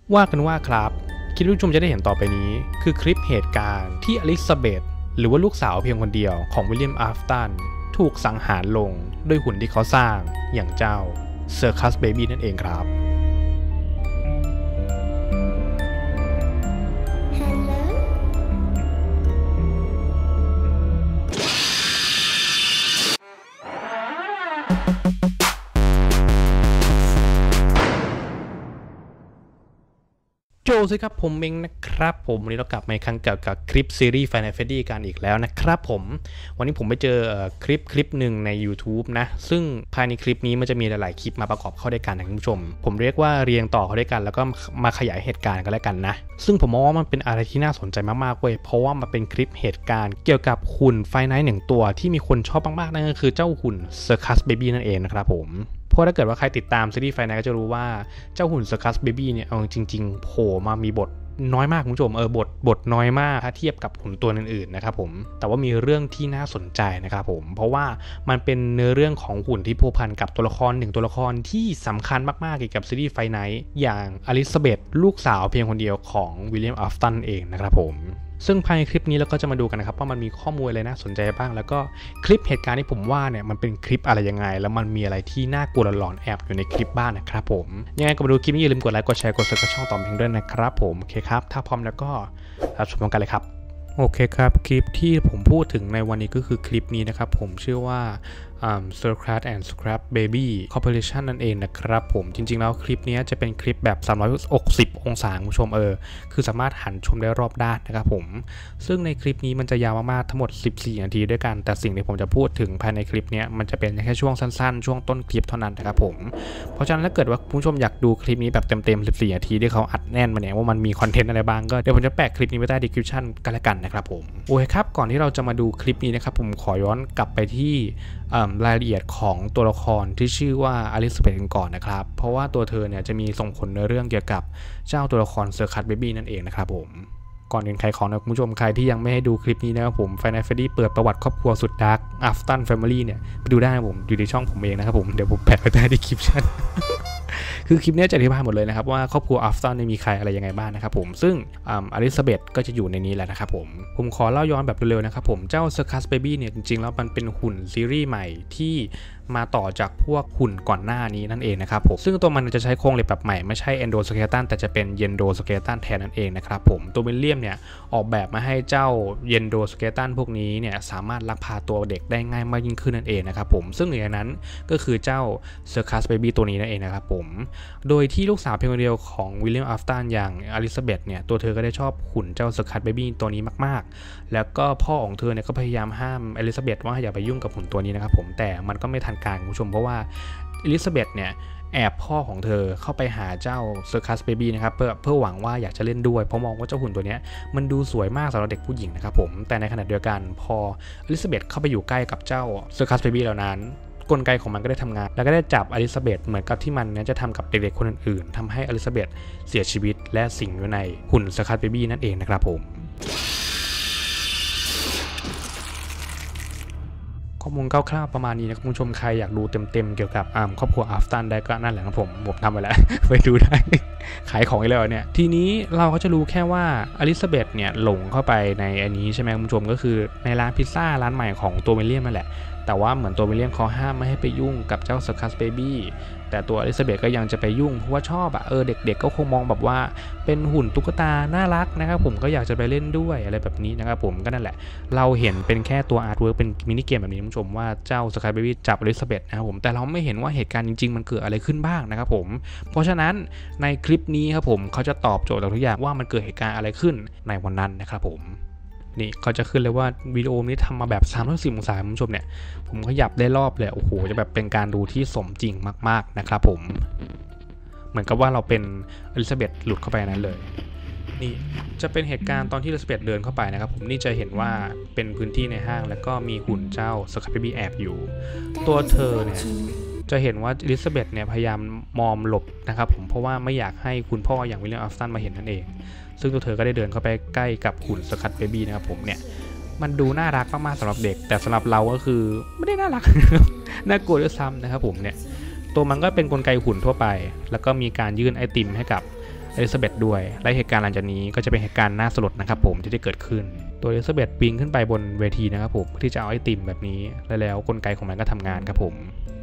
ว่ากันว่าครับคลิปที่ผู้ชมจะได้เห็นต่อไปนี้คือคลิปเหตุการณ์ที่อลิซาเบธหรือว่าลูกสาวเพียงคนเดียวของวิลเลียมอัฟตันถูกสังหารลงด้วยหุ่นที่เขาสร้างอย่างเจ้าเซอร์คัสเบบี้นั่นเองครับ โจสิครับผมเองนะครับผมวันนี้เรากลับมาอีกครั้งกับคลิปซีรีส์ Final Fantasy กันอีกแล้วนะครับผมวันนี้ผมไปเจอคลิปหนึ่งใน YouTube นะซึ่งภายในคลิปนี้มันจะมีหลายๆคลิปมาประกอบเข้าด้วยกันนะคุณผู้ชมผมเรียกว่าเรียงต่อเข้าด้วยกันแล้วก็มาขยายเหตุการณ์กันแล้วกันนะซึ่งผมมองว่ามันเป็นอะไรที่น่าสนใจมากๆเว้ยเพราะว่ามันเป็นคลิปเหตุการณ์เกี่ยวกับหุ่นไฟไนท์หนึ่งตัวที่มีคนชอบมากๆนั่นก็คือเจ้าหุ่น Circus Baby นั่นเองนะครับผมเพราะถ้าเกิดว่าใครติดตามซีรีส์ไฟไนท์ก็จะรู้ว่าเจ้าหุ่น Circus Baby เนี่ยเอาจริงๆโผล่มามีบทน้อยมากคุณผู้ชมบทน้อยมากถ้าเทียบกับหุ่นตัวอื่นๆนะครับผมแต่ว่ามีเรื่องที่น่าสนใจนะครับผมเพราะว่ามันเป็นเนื้อเรื่องของหุ่นที่พัวพันกับตัวละครหนึ่งตัวละครที่สำคัญมากๆเกี่ยวกับซีรีส์ไฟไนท์อย่างอลิซาเบธลูกสาวเพียงคนเดียวของวิลเลียมอัฟตันเองนะครับผมซึ่งภายในคลิปนี้เราก็จะมาดูกันนะครับว่ามันมีข้อมูลอะไรน่าสนใจบ้างแล้วก็คลิปเหตุการณ์ที่ผมว่าเนี่ยมันเป็นคลิปอะไรยังไงแล้วมันมีอะไรที่น่ากลัวหลอนแอบอยู่ในคลิปบ้างนะครับผมยังไงก็มาดูคลิปนี้อย่าลืมกดไลค์กดแชร์กด Subscribe ช่องต่อมเพลงด้วยนะครับผมโอเคครับถ้าพร้อมแล้วก็รับชมกันเลยครับโอเคครับคลิปที่ผมพูดถึงในวันนี้ก็คือคลิปนี้นะครับผมชื่อว่าCircus and Scrap Baby Corporation นั่นเองนะครับผมจริงๆแล้วคลิปนี้จะเป็นคลิปแบบ360องศาคุณผู้ชมคือสามารถหันชมได้รอบด้านนะครับผมซึ่งในคลิปนี้มันจะยาวมากๆทั้งหมด14นาทีด้วยกันแต่สิ่งที่ผมจะพูดถึงภายในคลิปนี้มันจะเป็นแค่ช่วงสั้นๆช่วงต้นคลิปเท่านั้นนะครับผมเพราะฉะนั้นถ้าเกิดว่าคุณผู้ชมอยากดูคลิปนี้แบบเต็มๆ14นาทีที่เขาอัดแน่นมาเนี่ยว่ามันมีคอนเทนต์อะไรบ้างก็เดี๋ยวผมจะแปะคลิปนี้ไว้ใต้ description กันละกันนะครับผมโอเคครับก่อนที่เราจะมาดูคลิปนี้นะครับผมขอย้อนกลับไปที่รายละเอียดของตัวละครที่ชื่อว่าอลิซาเบธกันก่อนนะครับเพราะว่าตัวเธอเนี่ยจะมีส่งผลในเรื่องเกี่ยวกับเจ้าตัวละครเซอร์คัสเบบี้นั่นเองนะครับผมก่อนอื่นใครของนะคุณผู้ชมใครที่ยังไม่ให้ดูคลิปนี้นะครับผม Final Fantasy เปิดประวัติครอบครัวสุดดาร์ก Afton Family เนี่ยไปดูได้นะผมอยู่ในช่องผมเองนะครับผมเดี๋ยวผมแปะไว้ใต้ description คือคลิปนี้จะอธิบายหมดเลยนะครับว่าครอบครัวอัฟตันมีใครอะไรยังไงบ้างนะครับผมซึ่งอลิซาเบธก็จะอยู่ในนี้แหละนะครับผมขอเล่าย้อนแบบเร็วๆนะครับผมเจ้า Circus Baby เนี่ยจริงๆแล้วมันเป็นหุ่นซีรีส์ใหม่ที่มาต่อจากพวกหุ่นก่อนหน้านี้นั่นเองนะครับผมซึ่งตัวมันจะใช้โครงเหล็กแบบใหม่ไม่ใช่ Endoskeleton แต่จะเป็น Endoskeleton แทนนั่นเองนะครับผมตัววิลเลียมเนี่ยออกแบบมาให้เจ้า Endoskeleton พวกนี้เนี่ยสามารถลักพาตัวเด็กได้ง่ายมากยิ่งขึ้นนั่นเองนะครับผมซึ่งหนึ่งในนั้นก็คือเจ้า Circus Baby ตัวนี้นั่นเองนะครับผมโดยที่ลูกสาวเพียงคนเดียวของวิลเลียมอัฟตันอย่างอลิซาเบธเนี่ยตัวเธอก็ได้ชอบหุ่นเจ้า Circus Baby ตัวนี้มากๆแล้วก็พ่อของเธอเนี่ยก็พยายามห้ามอลิซาเบธว่าอย่าไปยุ่งกับหุ่นตัวนี้นะครับผมแต่มันก็ไม่ทันการคุณผู้ชมเพราะว่าอลิซาเบธเนี่ยแอบพ่อของเธอเข้าไปหาเจ้า Circus Baby นะครับเพื่อหวังว่าอยากจะเล่นด้วยเพราะมองว่าเจ้าหุ่นตัวนี้มันดูสวยมากสำหรับเด็กผู้หญิงนะครับผมแต่ในขณะเดียวกันพออลิซาเบธเข้าไปอยู่ใกล้กับเจ้า Circus Baby เหล่านั้นกลไกของมันก็ได้ทำงานแล้วก็ได้จับอลิซาเบธเหมือนกับที่มันจะทำกับเด็กๆคนอื่นๆทำให้อลิซาเบธเสียชีวิตและสิงอยู่ในหุ่น Circus Baby นั่นเองนะครับผมข้อมูลคร่าวๆประมาณนี้นะคุณผู้ชมใครอยากดูเต็มๆเกี่ยวกับครอบครัวอัฟตันได้ก็นั่นแหละครับผมทำไปแล้ว ไปดูได้ ขายของอีกแล้วเนี่ยทีนี้เราก็จะรู้แค่ว่าอลิซาเบธเนี่ยหลงเข้าไปในอันนี้ใช่ไหมคุณผู้ชมก็คือในร้านพิซซ่าร้านใหม่ของตัววิลเลียมนั่นแหละแต่ว่าเหมือนตัววิลเลียมเขาห้ามไม่ให้ไปยุ่งกับเจ้า Circus Baby แต่ตัวอลิซาเบธก็ยังจะไปยุ่งเพราะว่าชอบเด็กๆก็คงมองแบบว่าเป็นหุ่นตุ๊กตาน่ารักนะครับผมก็อยากจะไปเล่นด้วยอะไรแบบนี้นะครับผมก็นั่นแหละเราเห็นเป็นแค่ตัวอาร์ตเวิร์กเป็นมินิเกมแบบนี้คุณผู้ชมว่าเจ้า Circus Baby จับอลิซาเบธนะครับผมแต่เราไม่เห็นว่าเหตุการณ์จริงๆมันเกิดอะไรขึ้นบ้างนะครับผมเพราะฉะนั้นในคลิปนี้ครับผมเขาจะตอบโจทย์ทุกอย่างว่ามันเกิดเหตุการณ์อะไรขึ้นในวันนั้นนะครับผมนี่เขาจะขึ้นเลยว่าวิดีโอนี้ทำมาแบบ360องศาคุณผู้ชมเนี่ยผมขยับได้รอบเลยโอ้โหจะแบบเป็นการดูที่สมจริงมากๆนะครับผมเหมือนกับว่าเราเป็นอลิซาเบธหลุดเข้าไปนั้นเลยนี่จะเป็นเหตุการณ์ตอนที่อลิซาเบธเดินเข้าไปนะครับผมนี่จะเห็นว่าเป็นพื้นที่ในห้างแล้วก็มีหุ่นเจ้าCircus Babyแอบอยู่ตัวเธอเนี่ยจะเห็นว่าอลิซาเบธเนี่ยพยายามมอมหลบนะครับผมเพราะว่าไม่อยากให้คุณพ่ออย่างวิลเลียมอัฟตันมาเห็นนั่นเองซึ่งตัวเธอก็ได้เดินเข้าไปใกล้กับหุ่นCircus Babyนะครับผมเนี่ยมันดูน่ารักมากๆสำหรับเด็กแต่สำหรับเราก็คือไม่ได้น่ารัก น่ากลัวด้วยซ้ำนะครับผมเนี่ยตัวมันก็เป็นกลไกหุ่นทั่วไปแล้วก็มีการยื่นไอติมให้กับอลิซาเบธด้วยและเหตุการณ์หลังจากนี้ก็จะเป็นเหตุการณ์น่าสลดนะครับผมที่ได้เกิดขึ้นตัวอลิซาเบธปีนขึ้นไปบนเวทีนะครับผมที่จะเอาไอติมแบบนี้แล้วกลไกของมันก็ทำงานครับผม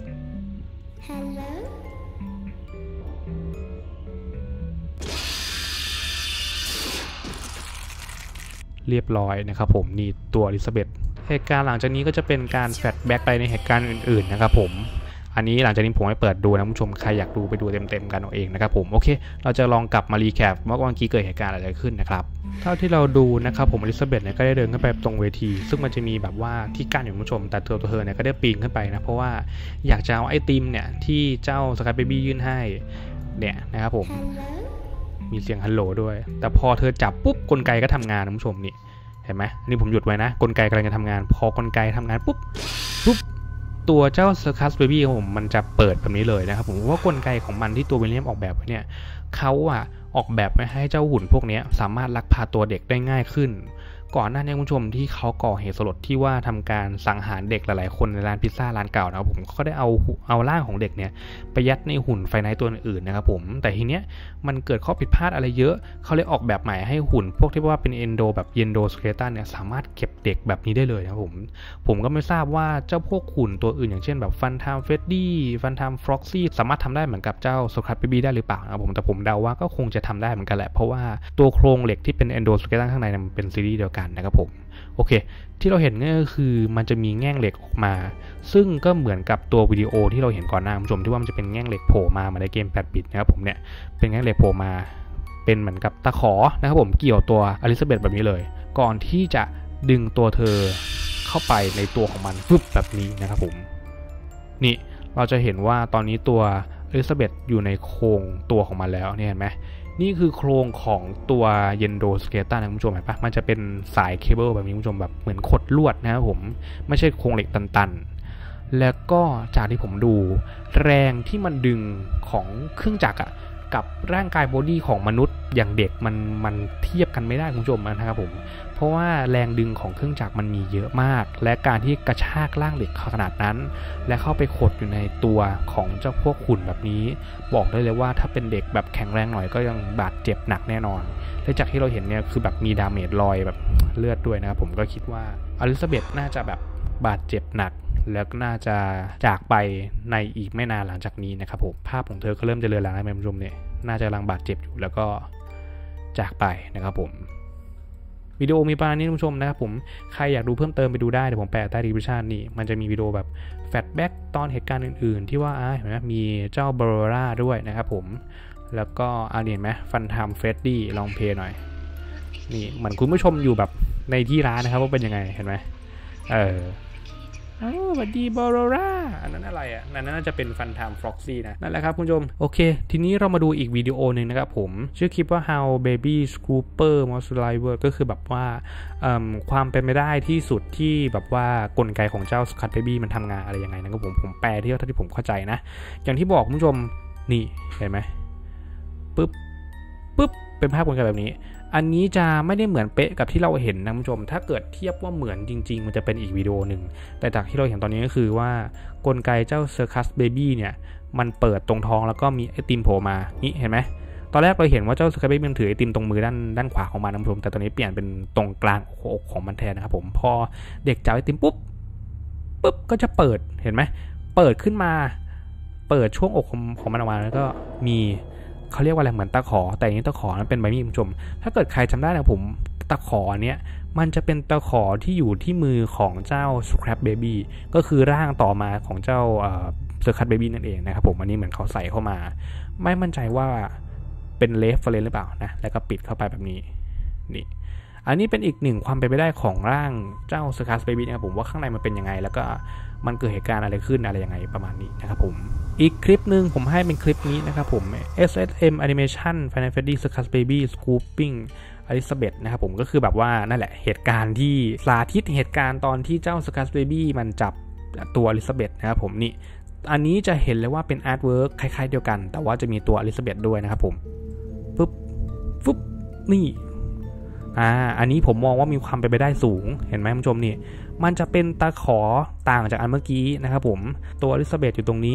เรียบร้อยนะครับผมนี่ตัวอลิซาเบธเหตุการณ์หลังจากนี้ก็จะเป็นการแฟลชแบ็กไปในเหตุการณ์อื่นๆนะครับผมอันนี้หลังจากนี้ผมให้เปิดดูนะผู้ชมใครอยากดูไปดูเต็มๆกันเอาเองนะครับผมโอเคเราจะลองกลับมารีแคปว่าเมื่อกี้เกิดเหตุการณ์อะไรขึ้นนะครับเท่าที่เราดูนะครับผมอลิซาเบธเนี่ยก็ได้เดินขึ้นไปตรงเวทีซึ่งมันจะมีแบบว่าที่กั้นอยู่ผู้ชมแต่ตัวเธอเนี่ยก็ได้ปีนขึ้นไปนะเพราะว่าอยากจะเอาไอติมเนี่ยที่เจ้าสกายเบบี้ยื่นให้เนี่ยนะครับผมมีเสียงฮัลโหลด้วยแต่พอเธอจับปุ๊บกลไกก็ทำงานนะผู้ชมนี่เห็นไหมนี่ผมหยุดไว้นะกลไกกำลังจะทำงานพอกลไกทำงานปุ๊บตัวเจ้าเซอร์คัสเบบี้ของผมมันจะเปิดแบบนี้เลยนะครับผมว่ากลไกของมันที่ตัววิลเลียมออกแบบไว้เนี่ยเขาออกแบบไว้ให้เจ้าหุ่นพวกนี้สามารถลักพาตัวเด็กได้ง่ายขึ้นก่อนหน้านี้คุณผู้ชมที่เขาก่อเหตุสลดที่ว่าทำการสังหารเด็กหลายๆคนในร้านพิซซ่าร้านเก่านะครับผมก็ได้เอาร่างของเด็กเนี่ยไปยัดในหุ่นไฟไนท์ตัวอื่นนะครับผมแต่ทีเนี้ยมันเกิดข้อผิดพลาดอะไรเยอะเขาเลยออกแบบใหม่ให้หุ่นพวกที่ว่าเป็นเอนโดแบบเยนโดสเคเลตันเนี่ยสามารถเก็บเด็กแบบนี้ได้เลยนะครับผมก็ไม่ทราบว่าเจ้าพวกหุ่นตัวอื่นอย่างเช่นแบบฟันไทม์เฟดดี้ฟันไทม์ฟ็อกซี่สามารถทำได้เหมือนกับเจ้าโซครัสเบบี้ได้หรือเปล่านะครับผมแต่ผมเดาว่าก็คงจะทำได้เหมือนกันแหละเพราะว่าตัวโครงเหล็กที่เป็นเอนโดสเคเลตันข้างในมันเป็นซีรีส์เดียวกันนะครับผมโอเคที่เราเห็นก็คือมันจะมีแง่งเหล็กออกมาซึ่งก็เหมือนกับตัววิดีโอที่เราเห็นก่อนหน้าคุณผู้ชมที่ว่ามันจะเป็นแง่งเหล็กโผล่มาในเกม8 บิตนะครับผมเนี่ยเป็นแง่งเหล็กโผล่มาเป็นเหมือนกับตะขอนะครับผมเกี่ยวตัวอลิซาเบธแบบนี้เลยก่อนที่จะดึงตัวเธอเข้าไปในตัวของมันฟึบแบบนี้นะครับผมนี่เราจะเห็นว่าตอนนี้ตัวอลิซาเบธอยู่ในโครงตัวของมันแล้วเนี่ยเห็นไหมนี่คือโครงของตัวเยนโดสเคเลตันนะคุณผู้ชมเห็นปะมันจะเป็นสายเคเบิลแบบนี้คุณผู้ชมแบบเหมือนขดลวดนะครับผมไม่ใช่โครงเหล็กตันๆแล้วก็จากที่ผมดูแรงที่มันดึงของเครื่องจักรกับร่างกายบอดี้ของมนุษย์อย่างเด็กมันเทียบกันไม่ได้คุณผู้ชมนะครับผมเพราะว่าแรงดึงของเครื่องจักรมันมีเยอะมากและการที่กระชากร่างเด็กขนาดนั้นและเข้าไปขดอยู่ในตัวของเจ้าพวกหุ่นแบบนี้บอกได้เลยว่าถ้าเป็นเด็กแบบแข็งแรงหน่อยก็ยังบาดเจ็บหนักแน่นอนและจากที่เราเห็นเนี่ยคือแบบมีดาเมจรอยแบบเลือดด้วยนะครับผมก็คิดว่าอลิซาเบธน่าจะแบบบาดเจ็บหนักแล้วก็น่าจะจากไปในอีกไม่นานหลังจากนี้นะครับผมภาพของเธอก็เริ่มจะเลือนลางแล้วคุณผู้ชมเนี่ยน่าจะกำลังบาดเจ็บอยู่แล้วก็จากไปนะครับผมวิดีโอมีประมาณนี้คุณผู้ชมนะครับผมใครอยากดูเพิ่มเติมไปดูได้เดี๋ยวผมแปะใต้ดีสคริปชั่นนี่มันจะมีวิดีโอแบบแฟลชแบ็กตอนเหตุการณ์อื่นๆที่ว่าเห็นไหมมีเจ้าบรอร่าด้วยนะครับผมแล้วก็เห็นไหมฟันไทม์เฟดดี้ลองเพลย์หน่อยนี่เหมือนคุณผู้ชมอยู่แบบในที่ร้านนะครับว่าเป็นยังไงเห็นไหมสวัสดีบอโรราอันนั้นอะไรนั่นน่าจะเป็นฟันไทม์ฟ็อกซี่นะนั่นแหละครับคุณผู้ชมโอเคทีนี้เรามาดูอีกวิดีโอหนึ่งนะครับผมชื่อคลิปว่า How Baby Scooper Must Live ก็คือแบบว่าความเป็นไปได้ที่สุดที่แบบว่ากลไกของเจ้าสกัดเบบี้มันทำงานอะไรยังไงนะครับผมแปลที่เท่าที่ผมเข้าใจนะอย่างที่บอกคุณผู้ชมนี่เห็นไหมปึ๊บเป็นภาพกลไกแบบนี้อันนี้จะไม่ได้เหมือนเป๊ะกับที่เราเห็นนะคุณผู้ชมถ้าเกิดเทียบว่าเหมือนจริงๆมันจะเป็นอีกวิดีโอหนึ่งแต่จากที่เราเห็นตอนนี้ก็คือว่ากลไกเจ้า Circus Baby เนี่ยมันเปิดตรงท้องแล้วก็มีไอติมโผล่มานี่เห็นไหมตอนแรกเราเห็นว่าเจ้า Circus Baby มันถือไอติมตรงมือด้านขวาของมันนะคุณผู้ชมแต่ตอนนี้เปลี่ยนเป็นตรงกลางอกของมันแทนนะครับผมพอเด็กจับไอติมปุ๊บก็จะเปิดเห็นไหมเปิดขึ้นมาเปิดช่วงอกของมันออกมาแล้วก็มีเขาเรียกว่าอะไรเหมือนตะขอแต่อันนี้ตะขอนั้นเป็นใบมีดคุณผู้ชมถ้าเกิดใครจำได้นะผมตะขอเนี้ยมันจะเป็นตะขอที่อยู่ที่มือของเจ้า Scrap Baby ก็คือร่างต่อมาของเจ้าCircus Baby นั่นเองนะครับผมอันนี้เหมือนเขาใส่เข้ามาไม่มั่นใจว่าเป็นเลฟเฟรนหรือเปล่านะแล้วก็ปิดเข้าไปแบบนี้นี่อันนี้เป็นอีกหนึ่งความเป็นไปได้ของร่างเจ้า Circus Baby นะครับผมว่าข้างในมันเป็นยังไงแล้วก็มันเกิดเหตุการณ์อะไรขึ้นอะไรยังไงประมาณนี้นะครับผมอีกคลิปหนึ่งผมให้เป็นคลิปนี้นะครับผม SSM Animation Final Fantasy Circus Baby Scooping Elizabeth นะครับผมก็คือแบบว่านั่นแหละเหตุการณ์ที่สาธิตเหตุการณ์ตอนที่เจ้า Circus Baby มันจับตัว Elizabeth นะครับผมนี่อันนี้จะเห็นเลยว่าเป็นอาร์ตเวิร์กคล้ายๆเดียวกันแต่ว่าจะมีตัว Elizabeth ด้วยนะครับผมปุ๊บนี่อันนี้ผมมองว่ามีความเป็นไปได้สูงเห็นไหมคุณผู้ชมนี่มันจะเป็นตะขอต่างจากอันเมื่อกี้นะครับผมตัวอลิซาเบธอยู่ตรงนี้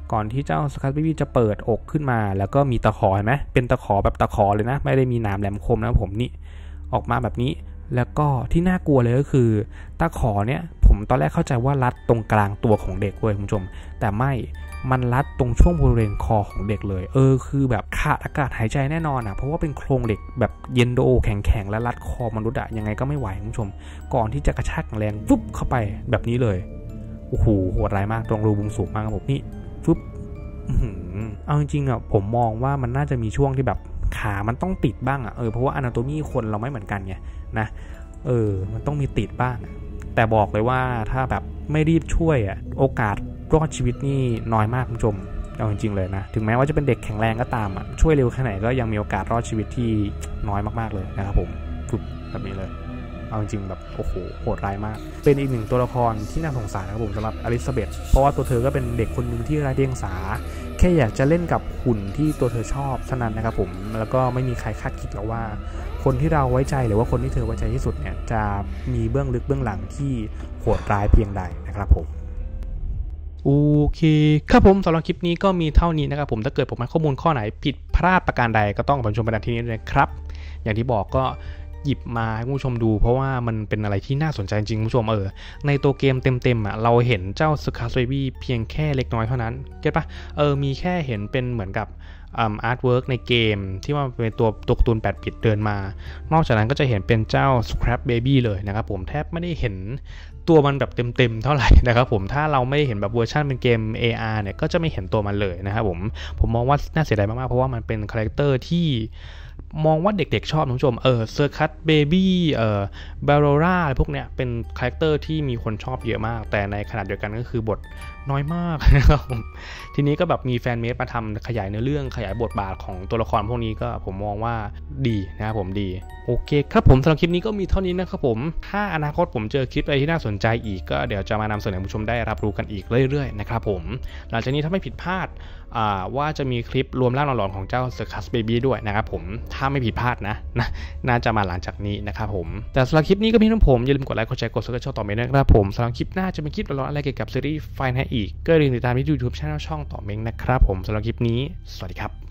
ก่อนที่เจ้าสคัสเบบี้จะเปิดอกขึ้นมาแล้วก็มีตะขอเห็นไหมเป็นตะขอแบบตะขอเลยนะไม่ได้มีหนามแหลมคมนะผมนี่ออกมาแบบนี้แล้วก็ที่น่ากลัวเลยก็คือตะขอเนี่ยผมตอนแรกเข้าใจว่ารัดตรงกลางตัวของเด็กเว้ยคุณผู้ชมแต่ไม่มันรัดตรงช่วงบริเวณคอของเด็กเลยคือแบบขาดอากาศหายใจแน่นอนเพราะว่าเป็นโครงเหล็กแบบเยนโดแข็งๆและรัดคอมนุษย์ยังไงก็ไม่ไหวคุณผู้ชมก่อนที่จะกระชากแรงฟุบเข้าไปแบบนี้เลยโอ้โหโหดร้ายมากตรงรูบุงสูงมากครับผมนี่ฟุบเอาจริงๆผมมองว่ามันน่าจะมีช่วงที่แบบขามันต้องติดบ้างเพราะว่าอนาโตมีคนเราไม่เหมือนกันไงนะมันต้องมีติดบ้างแต่บอกเลยว่าถ้าแบบไม่รีบช่วยโอกาสรอดชีวิตนี่น้อยมากคุณผู้ชมเอาจริงๆเลยนะถึงแม้ว่าจะเป็นเด็กแข็งแรงก็ตามช่วยเร็วแค่ไหนก็ยังมีโอกาสรอดชีวิตที่น้อยมากๆเลยนะครับผมฟุบแบบนี้เลยเอาจริงแบบโอ้โหโหดร้ายมากเป็นอีกหนึ่งตัวละครที่น่าสงสารนะครับผมสำหรับอลิซาเบธเพราะว่าตัวเธอก็เป็นเด็กคนหนึ่งที่ไร้เดียงสาแค่อยากจะเล่นกับหุ่นที่ตัวเธอชอบเท่านั้นนะครับผมแล้วก็ไม่มีใครคาดคิดหรอกว่าคนที่เราไว้ใจหรือว่าคนที่เธอไว้ใจที่สุดเนี่ยจะมีเบื้องลึกเบื้องหลังที่โหดร้ายเพียงใดนะครับผมโอเคครับผมสำหรับคลิปนี้ก็มีเท่านี้นะครับผมถ้าเกิดผมให้ข้อมูลข้อไหนผิดพลาดประการใดก็ต้องขอชมประเด็นที่นี้เลยครับอย่างที่บอกก็หยิบมาให้ผู้ชมดูเพราะว่ามันเป็นอะไรที่น่าสนใจจริงผู้ชมในตัวเกมเต็มเราเห็นเจ้าสคัสเบบี้เพียงแค่เล็กน้อยเท่านั้นเก็ตปะมีแค่เห็นเป็นเหมือนกับอาร์ตเวิร์กในเกมที่ว่าเป็นตัวการ์ตูน8 บิตเดินมานอกจากนั้นก็จะเห็นเป็นเจ้า Scrap Baby เลยนะครับผมแทบไม่ได้เห็นตัวมันแบบเต็มเท่าไหร่นะครับผมถ้าเราไม่ได้เห็นแบบเวอร์ชันเป็นเกม AR เนี่ยก็จะไม่เห็นตัวมันเลยนะครับผมมองว่าน่าเสียดายมากๆเพราะว่ามันเป็นคาแรคเตอร์ที่มองว่าเด็กๆชอบคุณผู้ชมเซอร์คัสเบบี้บาโรราอะไรพวกเนี้ยเป็นคาแรคเตอร์ที่มีคนชอบเยอะมากแต่ในขณะเดียวกันก็คือบทน้อยมากนะครับผมทีนี้ก็แบบมีแฟนเมดมาทำขยายเนื้อเรื่องขยายบทบาทของตัวละครพวกนี้ก็ผมมองว่าดีนะครับผมดีโอเคครับผมสำหรับคลิปนี้ก็มีเท่านี้นะครับผมถ้าอนาคตผมเจอคลิปอะไรที่น่าสนใจอีกก็เดี๋ยวจะมานำเสนอผู้ชมได้รับรู้กันอีกเรื่อยๆนะครับผมหลังจากนี้ถ้าไม่ผิดพลาดว่าจะมีคลิปรวมร่างหลอนๆของเจ้า Circus Baby ด้วยนะครับผมถ้าไม่ผิดพลาดนะน่าจะมาหลังจากนี้นะครับผมแต่สำหรับคลิปนี้ก็มีทั้งผมอย่าลืมกดไลค์กดแชร์กด Subscribe ช่องต่อเม้งนะครับผมสำหรับคลิปหน้าจะเป็นคลิปหลอนๆอะไรเกี่ยวกับซีรีส์ Final อีกก็อย่าลืมติดตามที่ YouTube Channel ช่องต่อเม้งนะครับผมสำหรับคลิปนี้สวัสดีครับ